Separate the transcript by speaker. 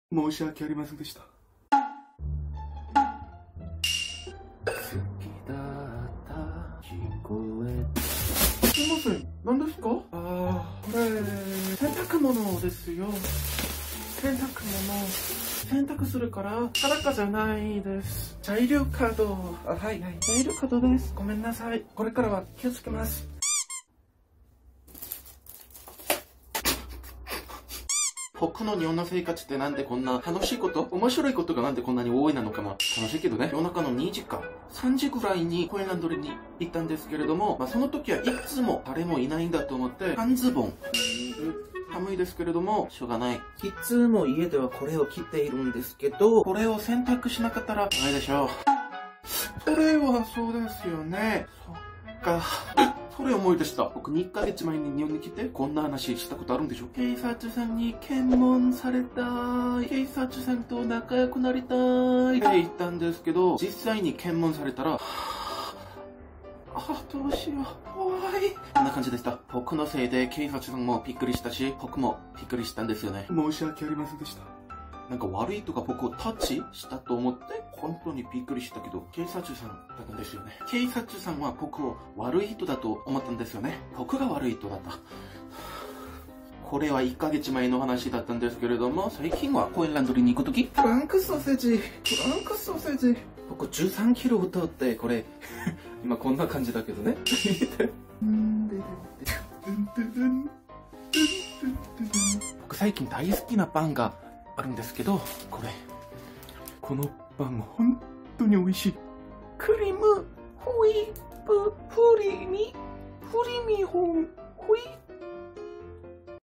Speaker 1: 申し訳ありませんでした。好きだった聞こえ。すいません、何ですか？これ洗濯物ですよ。洗濯物洗濯するから裸じゃないです。材料カード。はいはい、材料カードです。ごめんなさい。これからは気をつけます。僕の日本の生活ってなんでこんな楽しいこと、面白いことがなんでこんなに多いなのか、楽しいけどね。夜中の2時か3時ぐらいにコインランドリーに行ったんですけれども、その時はいつも誰もいないんだと思って半ズボン、寒いですけれどもしょうがない。いつも家ではこれを着ているんですけど、これを洗濯しなかったらダメでしょう。それはそうですよね。そっか。それ思い出した。僕2ヶ月前に日本に来てこんな話したことあるんでしょ。警察さんに検問されたい、警察さんと仲良くなりたいって言ったんですけど、実際に検問されたらどうしよう、怖い。こんな感じでした。僕のせいで警察さんもびっくりしたし、僕もびっくりしたんですよね。申し訳ありませんでした。なんか悪い人が僕をタッチしたと思って本当にびっくりしたけど、警察さんだったんですよね。警察さんは僕を悪い人だと思ったんですよね。僕が悪い人だった。これは1ヶ月前の話だったんですけれども、最近はコインランドリーに行くとき、フランクソーセージ、僕13キロ太って、これ今こんな感じだけどね。僕最近大好きなパンがあるんですけど、このパン本当に美味しい。クリームホイップフリミホンホイッ